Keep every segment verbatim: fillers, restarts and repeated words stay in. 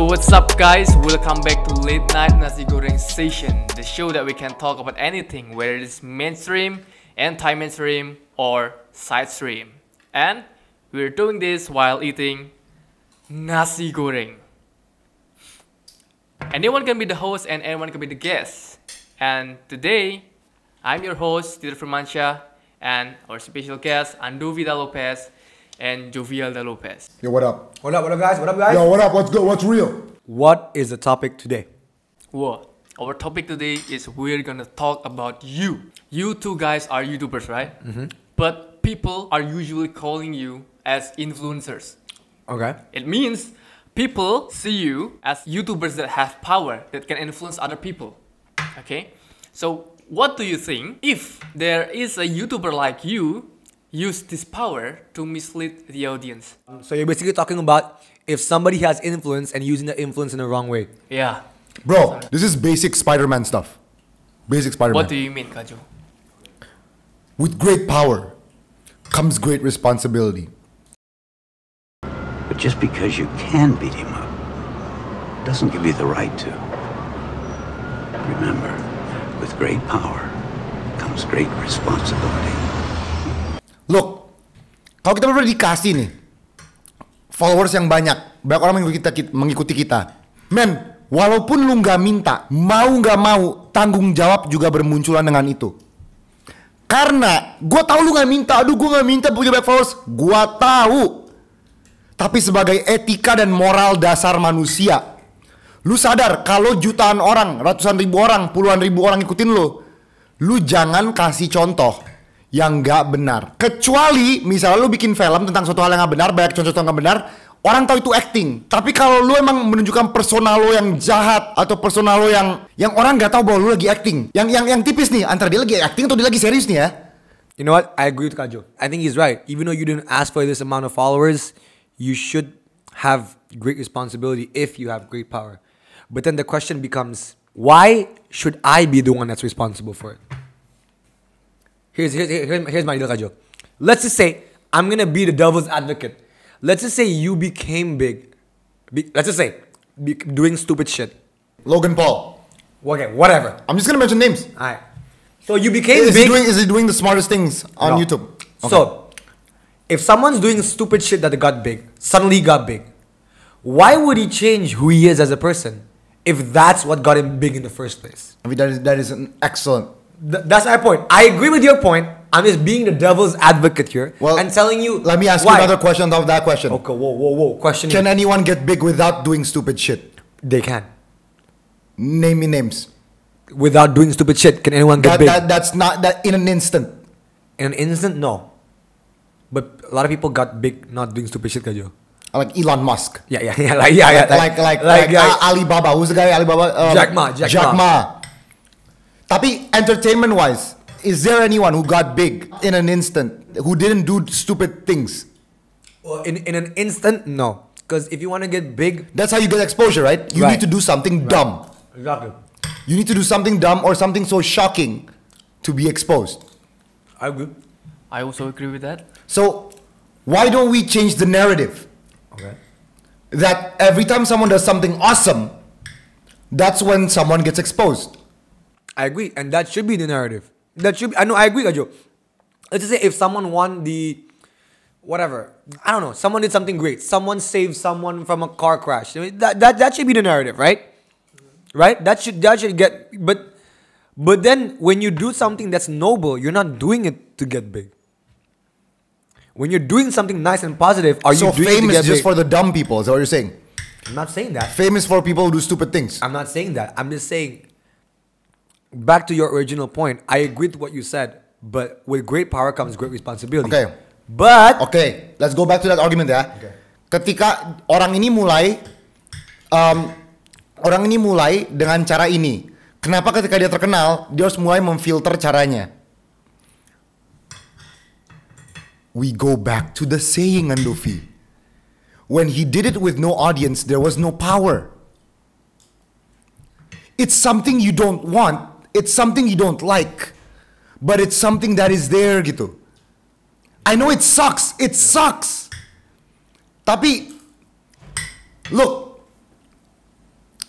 what's up guys, welcome back to Late Night Nasi Goreng Station, the show that we can talk about anything, whether it is mainstream, anti-mainstream or side stream. And we're doing this while eating nasi goreng. Anyone can be the host and anyone can be the guest. And today, I'm your host, Tito Firmansyah, and our special guest, Andovi Da Lopez and Jovial Da Lopez. Yo, what up? What up, what up guys, what up guys? Yo, what up? What's good? What's real? What is the topic today? Whoa. Our topic today is we're gonna talk about you. You two guys are YouTubers, right? Mm-hmm. But people are usually calling you as influencers. Okay. It means people see you as YouTubers that have power, that can influence other people. Okay? So what do you think if there is a YouTuber like you use this power to mislead the audience? So you're basically talking about if somebody has influence and using the influence in the wrong way. Yeah. Bro, this is basic Spider-Man stuff. Basic Spider-Man. What do you mean, Kajo? With great power comes great responsibility. But just because you can beat him up doesn't give you the right to. Remember, with great power comes great responsibility. Look, kalau kita berdua dikasih nih followers yang banyak, banyak orang mengikuti kita, mengikuti kita. Men, walaupun lu nggak minta, mau nggak mau, tanggung jawab juga bermunculan dengan itu. Karena gue tahu lu nggak minta, aduh gue nggak minta punya banyak followers, gue tahu. Tapi sebagai etika dan moral dasar manusia, lu sadar kalau jutaan orang, ratusan ribu orang, puluhan ribu orang ikutin lu, lu jangan kasih contoh yang nggak benar. Kecuali misalnya lu bikin film tentang suatu hal yang nggak benar, banyak contoh-contoh nggak benar, orang tahu itu acting. Tapi kalau lu emang menunjukkan personal lo yang jahat atau personal lo yang yang orang nggak tahu bahwa lu lagi acting, yang yang yang tipis nih antara dia lagi acting atau dia lagi serius nih ya. You know what? I agree with Kajo. I think he's right. Even though you didn't ask for this amount of followers, you should have great responsibility if you have great power. But then the question becomes, why should I be the one that's responsible for it? Here's, here's, here's, here's my deal, Kajo. Let's just say I'm going to be the devil's advocate. Let's just say you became big. Be, let's just say be, doing stupid shit. Logan Paul. Okay, whatever. I'm just going to mention names. Alright. So you became Is big. he doing, is he doing the smartest things on No. YouTube? Okay. So, if someone's doing stupid shit that got big, suddenly got big, why would he change who he is as a person if that's what got him big in the first place? I mean, that is, that is an excellent... Th- that's my point. I agree with your point. I'm just being the devil's advocate here Well, and telling you. Let me ask why. you another question on top of that question. Okay, whoa, whoa, whoa. Question. Can anyone get big without doing stupid shit? They can. Name me names. Without doing stupid shit, can anyone get That, big? that that's not that in an instant. In an instant, no. But a lot of people got big not doing stupid shit, Kajo. Like Elon Musk. Yeah, yeah, yeah. Like, yeah, yeah. Like like like, like, like yeah. uh, Alibaba. Who's the guy? Alibaba. Um, Jack Ma, Jack Jack Ma. Ma. Tapi entertainment wise, is there anyone who got big in an instant who didn't do stupid things? Well, in in an instant, no. Because if you want to get big, That's how you get exposure, right? You Right. need to do something dumb. exactly. You need to do something dumb or something so shocking to be exposed. I agree. I also agree with that. So why don't we change the narrative? Okay. That every time someone does something awesome, that's when someone gets exposed. I agree, and that should be the narrative. That should be. I know. I agree, Kajo. Let's just say if someone won the, whatever, I don't know. Someone did something great. Someone saved someone from a car crash. I mean, that that that should be the narrative, right? Right. That should that should get. But but then when you do something that's noble, you're not doing it to get big. When you're doing something nice and positive, are So you doing fame it to is get just big? for the dumb people, is that what you're saying? I'm not saying that. Fame is for people who do stupid things. I'm not saying that. I'm just saying, back to your original point, I agree with what you said, but with great power comes great responsibility. Okay. But, Okay, let's go back to that argument ya. Okay. Ketika orang ini mulai, um, orang ini mulai dengan cara ini. Kenapa ketika dia terkenal, dia harus mulai memfilter caranya? We go back to the saying, Andovi. When he did it with no audience, there was no power. It's something you don't want. It's something you don't like. But it's something that is there gitu. I know it sucks. It sucks. Tapi, look,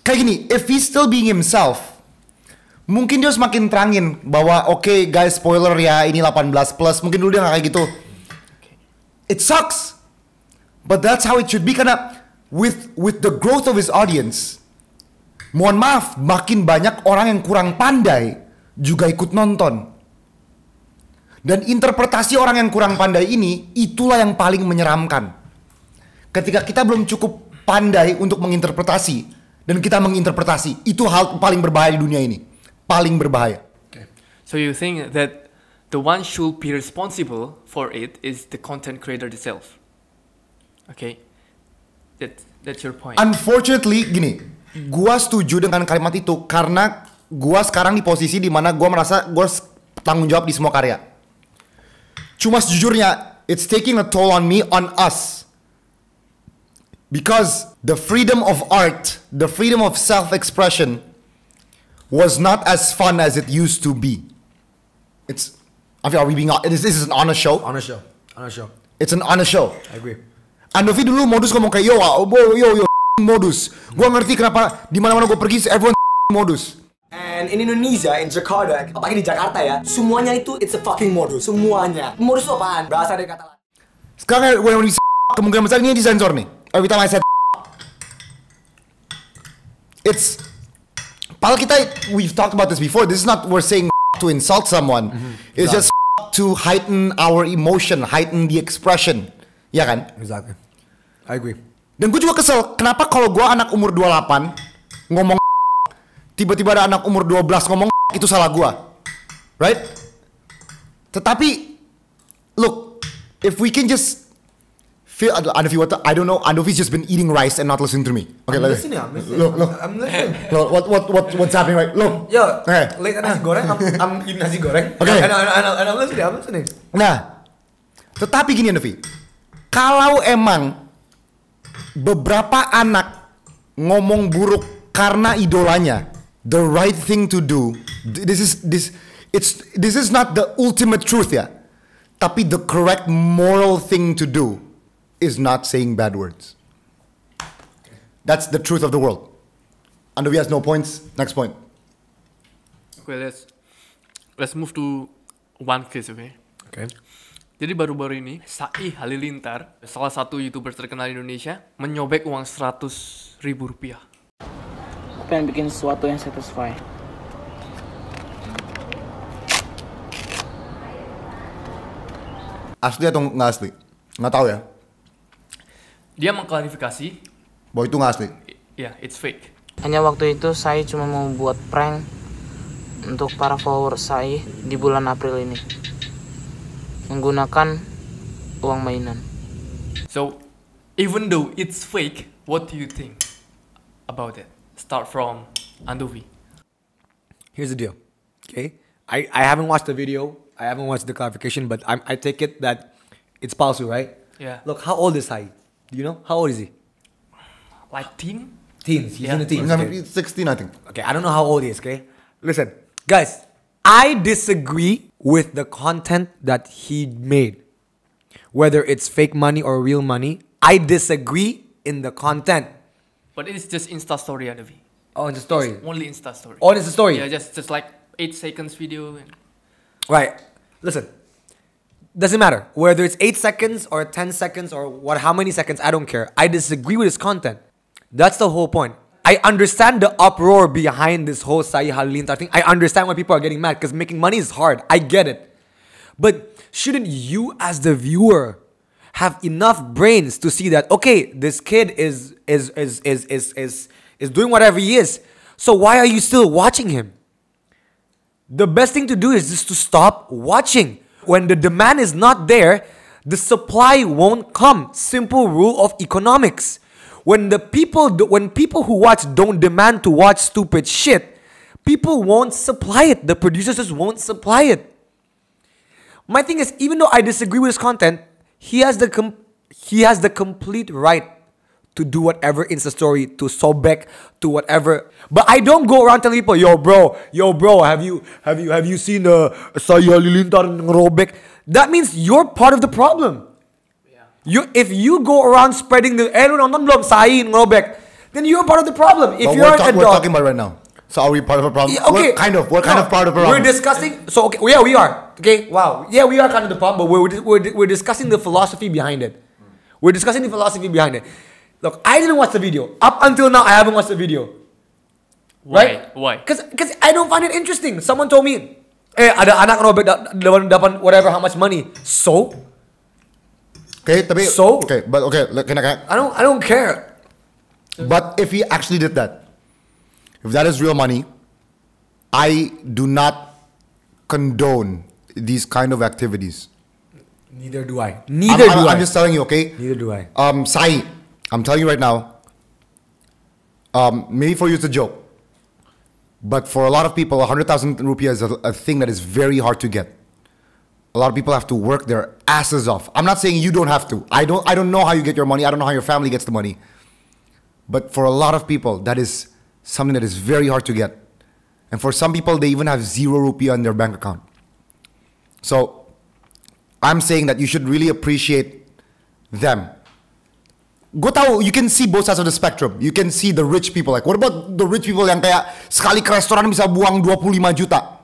kayak gini, if he's still being himself, mungkin dia semakin terangin bahwa oke okay, guys spoiler ya ini delapan belas plus. Mungkin dulu dia nggak kayak gitu. It sucks, but that's how it should be karena with with the growth of his audience, mohon maaf, makin banyak orang yang kurang pandai juga ikut nonton. Dan interpretasi orang yang kurang pandai ini itulah yang paling menyeramkan. Ketika kita belum cukup pandai untuk menginterpretasi dan kita menginterpretasi, itu hal paling berbahaya di dunia ini. Paling berbahaya. Okay. So you think that the one should be responsible for it is the content creator itself. Okay. That that's your point. Unfortunately gini, gua setuju dengan kalimat itu karena gua sekarang di posisi di mana gua merasa gua tanggung jawab di semua karya. Cuma sejujurnya, it's taking a toll on me, on us. Because the freedom of art, the freedom of self-expression was not as fun as it used to be. It's, I mean, are we being, this, this is an honest show? Honest show. Honest show. It's an honest show. I agree. Andovi dulu modus ngomong kayak, yo, yo, yo, yo, modus. Gua ngerti kenapa di mana-mana gua pergi, everyone modus. And in Indonesia, in Jakarta, apalagi di Jakarta ya, semuanya itu it's a fucking modus, semuanya. Modus itu apaan? Berasal dari kata Latin. Sekarang when we kemungkinan besar ini disensor nih. Every time I said it's padahal kita we've talked about this before. This is not we're saying to insult someone. Mm-hmm. It's exactly. just to heighten our emotion, heighten the expression. Ya kan? Exactly. I agree. Dan gue juga kesel, kenapa kalau gue anak umur dua puluh delapan ngomong tiba-tiba ada anak umur dua belas ngomong itu salah gue, right? Tetapi, look, if we can just feel, Andovi, what the, I don't know, Andovi's just been eating rice and not listening to me. Okay, I'm listening, I'm listening. Look, look, I'm listening. Look, what, what, what, what's happening right? Look. Yo, okay. late nasi goreng, I'm, I'm eating nasi goreng. Okay. And, and, and, and I'm listening, I'm listening. Nah, tetapi gini Andovi, kalau emang beberapa anak ngomong buruk karena idolanya, the right thing to do, this is this it's this is not the ultimate truth ya, tapi the correct moral thing to do is not saying bad words. That's the truth of the world. Andovi has no points. Next point. Okay, let's let's move to one case, okay? Okay. Jadi baru-baru ini Sai Halilintar, salah satu YouTuber terkenal di Indonesia, menyobek uang seratus ribu rupiah. Pengen bikin sesuatu yang satisfy. Asli atau nggak asli? Nggak tahu ya. Dia mengklarifikasi bahwa itu nggak asli. Ya, yeah, it's fake. Hanya waktu itu saya cuma mau buat prank untuk para follower saya di bulan April ini. Menggunakan uang mainan. So, even though it's fake, what do you think about it? Start from Andovi. Here's the deal, okay? I, I haven't watched the video. I haven't watched the clarification, but I'm, I take it that it's palsu, right? Yeah. Look, how old is Sai? Do you know? How old is he? Like teen? Teens. He's Yeah. in the teens. I Okay? mean, sixteen I think. Okay, I don't know how old he is, okay? Listen, guys, I disagree with the content that he made. Whether it's fake money or real money, I disagree in the content. But it's just Insta story, Andovi. Oh, it's a story. It's only Insta story. Oh, it's a story. Yeah, just just like eight seconds video. And Right. Listen. Doesn't matter whether it's eight seconds or ten seconds or what, how many seconds. I don't care. I disagree with his content. That's the whole point. I understand the uproar behind this whole Sai Halilintar thing. I understand why people are getting mad because making money is hard. I get it. But shouldn't you, as the viewer, have enough brains to see that okay, this kid is is is is is is, is doing whatever he is. So why are you still watching him? The best thing to do is just to stop watching. When the demand is not there, the supply won't come. Simple rule of economics. When the people, do, when people who watch don't demand to watch stupid shit, people won't supply it. The producers just won't supply it. My thing is, even though I disagree with his content, he has the com- he has the complete right to do whatever Insta story, to sobek, to whatever. But I don't go around telling people, yo bro, yo bro, have you have you have you seen uh, Sai Halilintar ngerobek? That means you're part of the problem. You, if you go around spreading the, eh lu nonton belum Sai ngerobek? then you're part of the problem. If But you're we're, an talk- we're adult, talking about right now. So are we part of a problem? Yeah, okay, We're kind of. We're kind No, of part of a problem. We're discussing. So okay, yeah, we are. Okay, wow, yeah, we are kind of the problem, but we're we're we're discussing the philosophy behind it. We're discussing the philosophy behind it. Look, I didn't watch the video. Up until now, I haven't watched the video. Why? Right? Why? Because because I don't find it interesting. Someone told me, eh, ada anak robek da- dapat dapat whatever how much money. So Okay, tapi, So? okay, but okay, look, can I, can I- I don't I don't care. But if he actually did that, if that is real money, I do not condone these kind of activities. Neither do I. I'm, Neither I'm, do I. I'm just telling you, okay? Neither do I. Um, Sai, I'm telling you right now. Um, maybe for you it's a joke, but for a lot of people, a hundred thousand rupiah is a, a thing that is very hard to get. A lot of people have to work their asses off. I'm not saying you don't have to. I don't. I don't know how you get your money. I don't know how your family gets the money. But for a lot of people, that is something that is very hard to get. And for some people, they even have zero rupiah in their bank account. So I'm saying that you should really appreciate them. Gue tahu, you can see both sides of the spectrum. You can see the rich people. Like, what about the rich people yang kayak sekali ke restoran bisa buang dua puluh lima juta?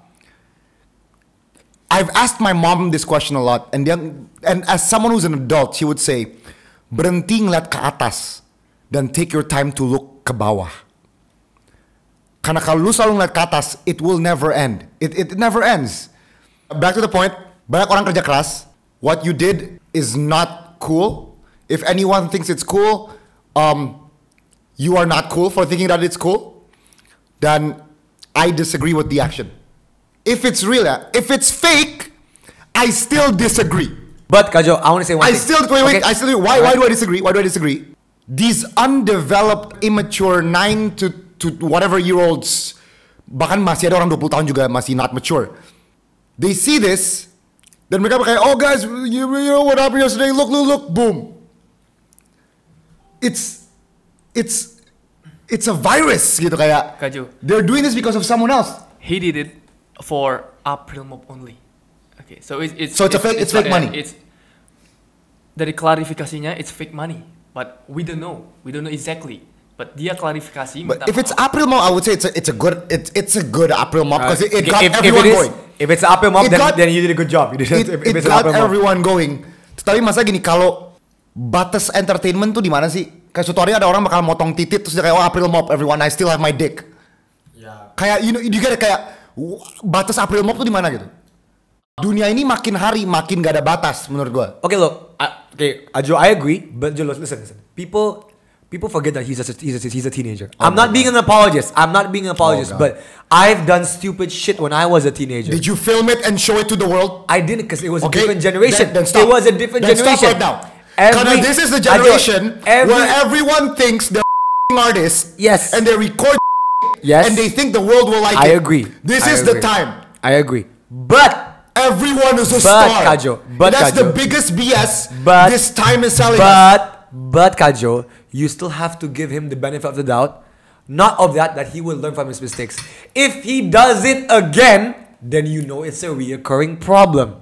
I've asked my mom this question a lot, and then, and as someone who's an adult, she would say, berhenti ngeliat ke atas dan take your time to look ke bawah. Karena kalau lu selalu ngeliat ke atas, it will never end. It, it never ends. Back to the point, banyak orang kerja keras. What you did is not cool. If anyone thinks it's cool, um, you are not cool for thinking that it's cool. Then I disagree with the action. If it's real, if it's fake, I still disagree. But Kajo, I want to say one I thing. still wait, wait. Okay? I still why why do I disagree? Why do I disagree? These undeveloped, immature nine to to whatever year olds, bahkan masih ada orang dua puluh tahun juga masih not mature. They see this, then mereka kayak, oh guys, you, you know what happened yesterday? Look, look, look, boom. It's it's it's a virus gitu kayak. Kaju. They're doing this because of someone else. He did it for April Mop only. Okay, so it's it's So it's a fake- it's fake uh, money. It's dari klarifikasinya it's fake money, but we don't know. We don't know exactly. But dia klarifikasi. But minta if it's maaf. April Mop, I would say it's a, it's a good it's it's a good April Mop because it, it Okay, got if, if everyone it is, going. if it's April Mop, It then, got- then you did a good job. You did It, if it it's an got April Mop. everyone going. Tapi masa gini, kalau batas entertainment tuh di mana sih? Kayak suatu hari ada orang bakal motong titit terus dia kayak, oh April Mop everyone, I still have my dick. Kayak you know, you get it, kayak w- batas April Mop tuh di mana gitu? Dunia ini makin hari makin gak ada batas menurut gua. Okay, look. I, okay, Ajo, I agree. But Joe, listen, listen. People, people forget that he's a he's a, he's a teenager. I'm not being an apologist. I'm not being an apologist. Oh, God. but I've done stupid shit when I was a teenager. Did you film it and show it to the world? I didn't because it was Okay, a different generation. Then, then stop. It was a different then generation. Stop right now. Every- Karena this is the Ajo, generation every- where everyone thinks they're artists. Yes. And they record Yes. and they think the world will like I it. agree. This I is the agree. time. I agree. But Everyone is a But, star. Kajo, but, That's the Kajo. biggest B S But- this time is selling us. but but Kajo, you still have to give him the benefit of the doubt. Not of that that he will learn from his mistakes. If he does it again, then you know it's a reoccurring problem.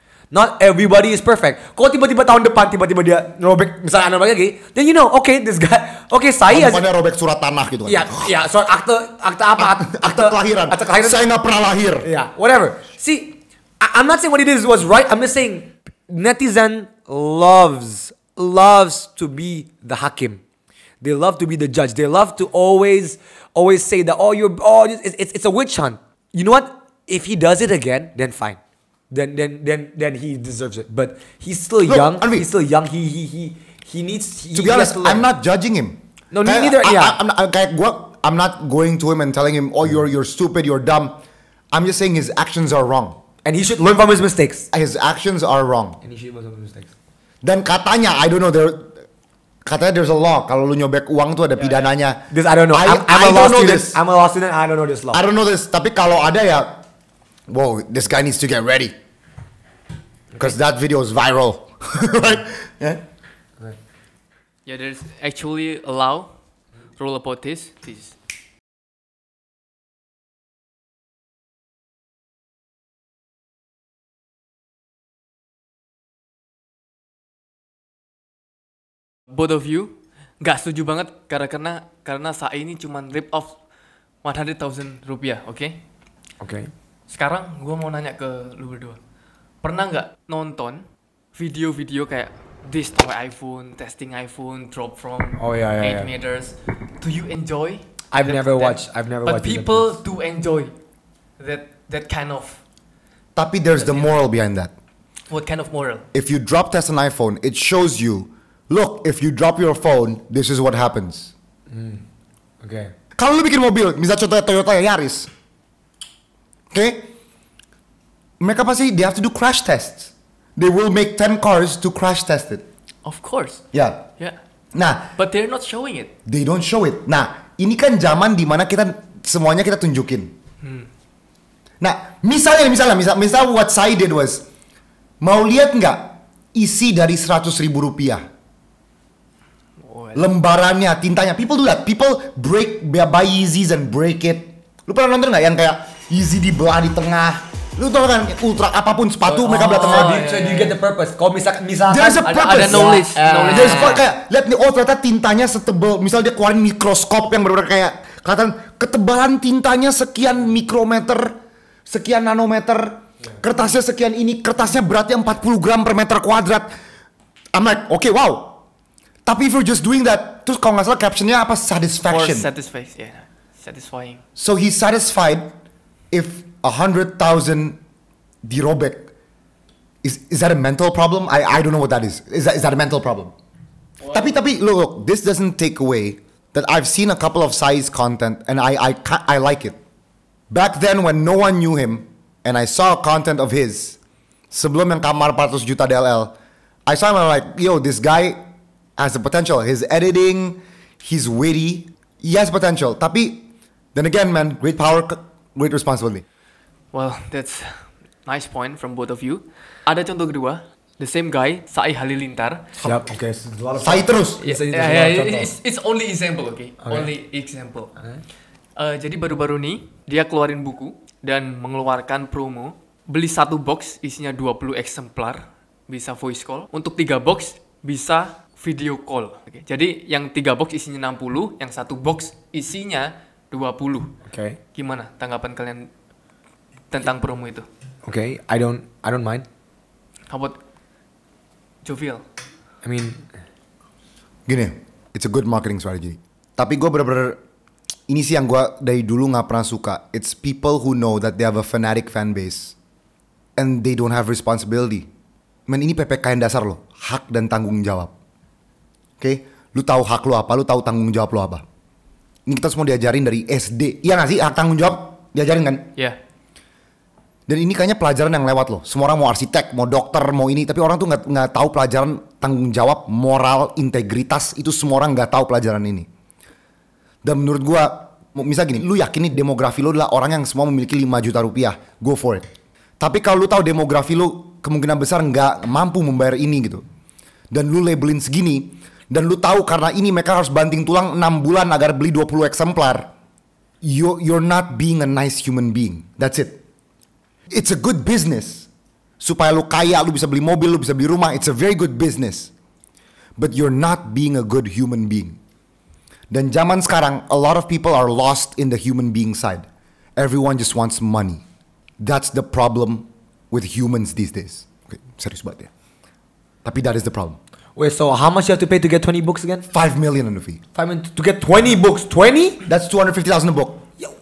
Not everybody is perfect. Kalau tiba-tiba tahun depan tiba-tiba dia robek misalnya ano lagi, then you know, okay, this guy, okay, saya Bukannya robek surat tanah gitu kan. ya ya soal akte akte apa akte, Akte kelahiran. akte kelahiran Saya nggak pernah lahir. yeah, whatever. See, I, I'm not saying what he did was right. I'm just saying netizen loves loves to be the hakim. They love to be the judge. They love to always always say that oh you're oh it's it's, it's a witch hunt. You know what? If he does it again, then fine. Then then then then he deserves it. But he's still Look, young. Anvi. He's still young. He he he he needs. He, To be he honest, has to learn. I'm not judging him. No, Kayak, neither- I, yeah. I, I'm not, kayak gua, I'm not going to him and telling him, oh you're you're stupid, you're dumb. I'm just saying his actions are wrong. And he should learn from his mistakes. His actions are wrong. And he should learn from his mistakes. Dan katanya, I don't know, there, katanya there's a law. Kalau lu nyobek uang tuh ada pidananya. This I don't know. I, I'm, I'm I a law don't know student. this. I'm a law student. I don't know this law. I don't know this. Tapi kalau ada ya, whoa, this guy needs to get ready. Because that video is viral. Right? Yeah? Yeah, there's actually a law rule about this. This. Both of you, nggak setuju banget karena karena karena Sai ini cuman rip off one hundred thousand rupiah, oke? Okay? Oke. Okay. Sekarang gue mau nanya ke lu berdua, pernah nggak nonton video-video kayak this toy iPhone, testing iPhone, drop from Oh, yeah, yeah, eight yeah. meters? Do you enjoy? I've that never content? watched. I've never But watched. these people episodes. do enjoy that that kind of. Tapi there's the moral behind that. What kind of moral? If you drop test an iPhone, it shows you, look, if you drop your phone, this is what happens. Okay. Kalau lu bikin mobil, misalnya contohnya Toyota Yaris, oke, okay? Mereka pasti they have to do crash tests. They will make ten cars to crash test it. Of course. Ya. Yeah. Nah, But they're not showing it. they don't show it. Nah, ini kan zaman dimana kita semuanya kita tunjukin. Nah, misalnya, misalnya, misal, misal what Sai did was, mau lihat nggak isi dari seratus ribu rupiah? Oh, Lembarannya, tintanya. People do that. People break, buy Yeezys and break it. Lu pernah nonton nggak yang kayak Yeezy dibelah di tengah? Lu tau kan, ultra apapun sepatu mereka belah tengah. So, do you, so do you get the purpose? Kalau misal misalkan There's a ada, purpose. ada knowledge, Yeah. knowledge. There's a- kayak, lihat nih, oh ternyata tintanya setebal. Misal dia keluarin mikroskop yang benar-benar kayak, kelihatan ketebalan tintanya sekian mikrometer, sekian nanometer, kertasnya sekian ini, kertasnya beratnya empat puluh gram per meter kuadrat. I'm like, okay, wow. Tapi if you're just doing that, terus kalau nggak salah captionnya apa, For satisfaction. satisfaction, yeah, satisfying. So he's satisfied if a hundred thousand dirobek. Is is that a mental problem? I I don't know what that is. Is that is that a mental problem? Tapi tapi look, look, this doesn't take away that I've seen a couple of Sai's content and I I ca- I like it. Back then when no one knew him and I saw content of his, sebelum yang kamar empat ratus juta D L L, I saw him and I'm like, yo, this guy has the potential. His editing, he's witty, he has potential. Tapi then again, man, great power, great responsibility. Well, that's nice point from both of you. Ada contoh kedua, the same guy, Sai Halilintar. Yep. Okay. So there's a lot of Sai terus. Yeah, Bisa itu yeah, semua yeah, contoh. it's, it's only example, okay? Okay. Only example. Uh, jadi baru-baru nih dia keluarin buku dan mengeluarkan promo. Beli satu box isinya dua puluh eksemplar, bisa voice call. Untuk tiga box bisa video call. Oke. Jadi yang tiga box isinya enam puluh, yang satu box isinya dua puluh. Okay. Gimana tanggapan kalian tentang promo itu? Okay. I don't. I don't mind. How about Jovial? I mean, Gini, it's a good marketing strategy. Tapi gue bener-bener, ini sih yang gue dari dulu nggak pernah suka. It's people who know that they have a fanatic fan base and they don't have responsibility. Men, ini P P K N dasar loh, hak dan tanggung jawab. Oke, okay? Lu tahu hak lu apa, lu tahu tanggung jawab lu apa. Ini kita semua diajarin dari S D. Iya nggak sih, hak tanggung jawab diajarin kan? Ya. Yeah. Dan ini kayaknya pelajaran yang lewat loh. Semua orang mau arsitek, mau dokter, mau ini, tapi orang tuh nggak nggak tahu pelajaran tanggung jawab, moral, integritas. Itu semua orang nggak tahu pelajaran ini. Dan menurut gua, misal gini, lu yakin nih demografi lu adalah orang yang semua memiliki lima juta rupiah, go for it. Tapi kalau lu tahu demografi lu kemungkinan besar nggak mampu membayar ini gitu, dan lu labelin segini, dan lu tahu karena ini mereka harus banting tulang enam bulan agar beli dua puluh eksemplar, you you're not being a nice human being. That's it. It's a good business. Supaya lu kaya, lu bisa beli mobil, lu bisa beli rumah. It's a very good business. But you're not being a good human being. Dan zaman sekarang, a lot of people are lost in the human being side. Everyone just wants money. That's the problem with humans these days. Okay, serius banget ya. Tapi that is the problem. wait. So how much you have to pay to get twenty books again? Five million on the fee. Five minutes to get twenty books. Twenty? That's two hundred fifty thousand a book.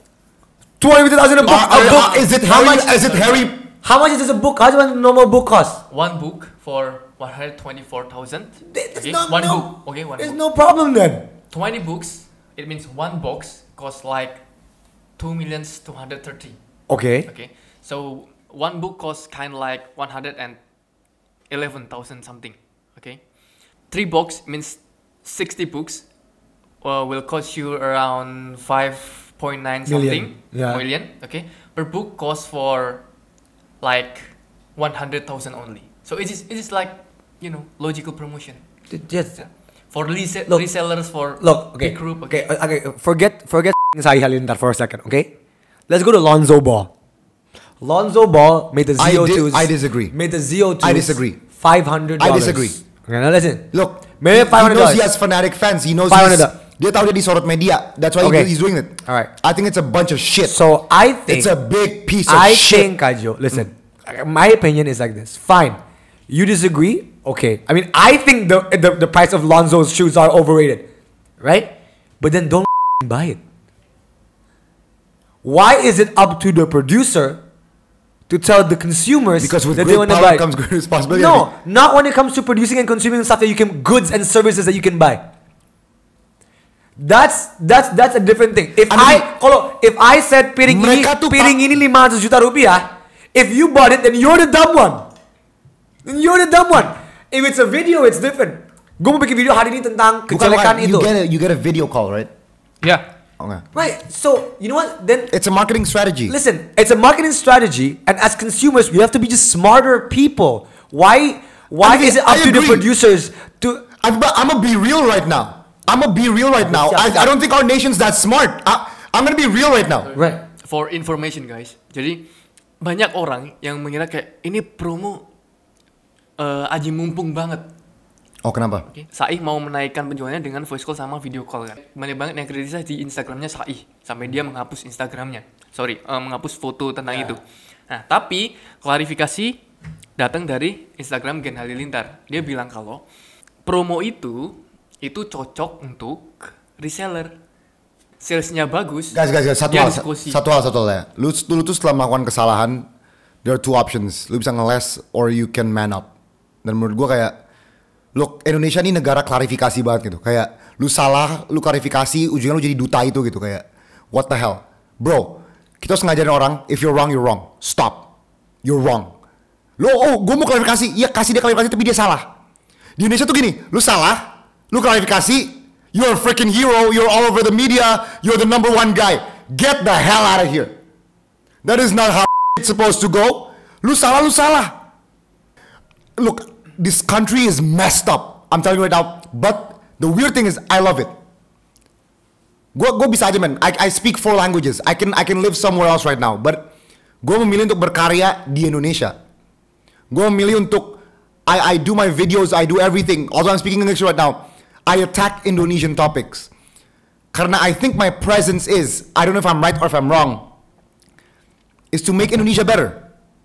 Two hundred fifty thousand a book. Uh, A book. uh, is it How Harry? much? Is it Harry? How much is this a book? How much does a normal book cost? One book for one hundred twenty-four thousand. There's Okay, no, one no, book. Okay, one There's book. no problem then. twenty books. It means one box costs like two million two hundred thirty. Okay. Okay, so one book costs kind of like one hundred eleven thousand something. Okay, three box means sixty books. Uh, will cost you around five point nine something Million, yeah. million. Okay, per book costs for like one hundred thousand only. So it is it is like, you know, logical promotion Just for rese- Look, resellers for look. Okay. big group. Okay. uh, Okay. Forget. Forget Sai Halilintar for a second. Okay. Let's go to Lonzo Ball. Lonzo Ball made the I Z O di- twos. I disagree. Made the Z O twos. I disagree. Five hundred. I disagree. Okay, now listen. Look, Maybe he five hundred knows dollars. he has fanatic fans. He knows five he's, hundred dollars. dia tahu dia disorot media. That's why Okay. he, he's doing it. All right. I think it's a bunch of shit. So I think it's a big piece of I shit. think, Kajo, listen. My opinion is like this. Fine. You disagree? Okay. I mean, I think the the, the price of Lonzo's shoes are overrated. Right? But then don't buy it. Why is it up to the producer to tell the consumers Because with that great they want to power buy it? comes great responsibility. No, not when it comes to producing and consuming stuff that you can, goods and services that you can buy. That's that's that's a different thing. If I I, mean, kalau if I said piring ini mereka tuh piring pa- ini lima ratus juta rupiah, if you bought it, then you're the dumb one. Then you're the dumb one. If it's a video, it's different. Gue mau bikin video hari ini tentang Bukan, kejelekan bukan. itu. You get a, you get a video call, right? Yeah. Okay. Right. So you know what? Then It's a marketing strategy. listen, it's a marketing strategy, and as consumers, we have to be just smarter people. Why? Why I mean, is it up I to the agree. producers to? I'm, but I'm gonna be real right now. I'm gonna be real right now. I, I don't think our nation's that smart. I, I'm gonna be real right now. Right. For information guys, jadi banyak orang yang mengira kayak ini promo eh, aji mumpung banget. Oh, kenapa? Oke, Saih mau menaikkan penjualannya dengan voice call sama video call kan. Banyak banget yang kritisnya di Instagramnya Saih sampai dia menghapus Instagramnya. Sorry, eh, menghapus foto tentang itu. Nah, tapi klarifikasi datang dari Instagram Gen Halilintar. Dia bilang kalau promo itu itu cocok untuk reseller. Salesnya bagus. Guys, guys, guys. Satu dia hal, diskusi. satu hal, satu hal ya. Lu, lu tuh setelah melakukan kesalahan, there are two options. Lu bisa ngeles or you can man up. Dan menurut gua kayak, look, Indonesia ini negara klarifikasi banget gitu. Kayak, lu salah, lu klarifikasi, ujungnya lu jadi duta itu gitu. Kayak, what the hell? Bro, kita harus ngajarin orang, if you're wrong, you're wrong. Stop. You're wrong. Lu, oh, gua mau klarifikasi. Iya, kasih dia klarifikasi, tapi dia salah. Di Indonesia tuh gini, lu salah, lu klarifikasi, you're a freaking hero, you're all over the media, you're the number one guy. Get the hell out of here. That is not how it's supposed to go. Lu salah, lu salah. Look, this country is messed up. I'm telling you right now. But the weird thing is, I love it. Gue gue bisa aja man. I, I speak four languages. I can I can live somewhere else right now. But gue memilih untuk berkarya di Indonesia. Gue memilih untuk I I do my videos. I do everything. Although I'm speaking English right now, I attack Indonesian topics. Karena I think my presence is, I don't know if I'm right or if I'm wrong, is to make Indonesia better.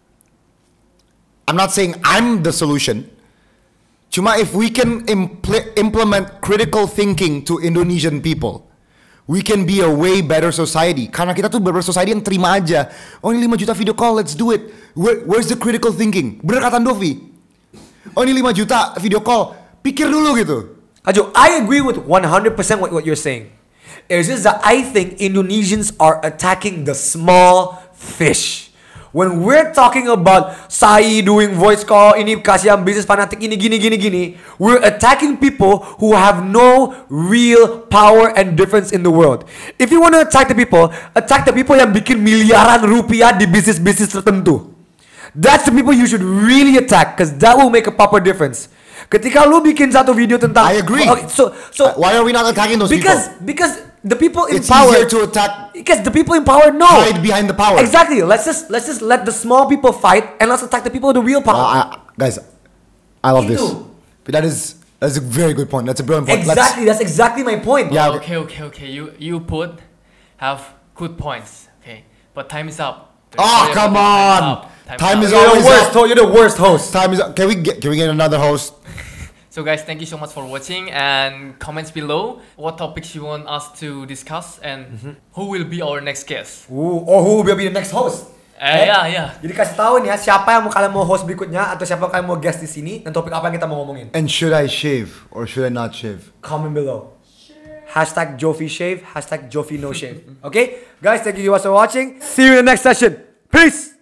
I'm not saying I'm the solution. Cuma if we can impl- implement critical thinking to Indonesian people, we can be a way better society. Karena kita tuh beber society yang terima aja. Oh ini lima juta video call, let's do it. Where, where's the critical thinking? Bener kata Dovi. Oh ini lima juta video call, pikir dulu gitu. Ajo, I agree with one hundred percent what, what you're saying. It's just that I think Indonesians are attacking the small fish. When we're talking about Sai doing voice call, ini kasih yang business fanatic, ini gini gini gini, we're attacking people who have no real power and difference in the world. If you want to attack the people, attack the people yang bikin miliaran rupiah di bisnis-bisnis tertentu. That's the people you should really attack, because that will make a proper difference. Ketika lu bikin satu video tentang, I agree. Okay, so so Why are we not attacking those because people? because the people in It's power, easier to attack, because the people in power know. hide behind the power. Exactly. Let's just let's just let the small people fight and let's attack the people with the real power. Uh, I, guys, I love this. Itu. But that is that's a very good point. That's a brilliant point. Let's- Exactly. That's exactly my point. Yeah. Okay, okay, okay. You you put have good points. Okay, but time is up. Oh, Sorry about come it. on. Time Time up. is You're the always worst. up. ho- You're the worst host. Time is up. Can we get can we get another host? So guys, thank you so much for watching, and comments below what topics you want us to discuss and who will be our next guest. Ooh, or who will be the next host? Eh, yeah, yeah. Jadi kasih tahu nih ya siapa yang mau kalian mau host berikutnya atau siapa kalian mau guest di sini dan topik apa yang kita mau ngomongin. And should I shave or should I not shave? Comment below. Hashtag Jofi shave. Hashtag Jofi no shave. Okay, guys, thank you guys for watching. See you in the next session. Peace.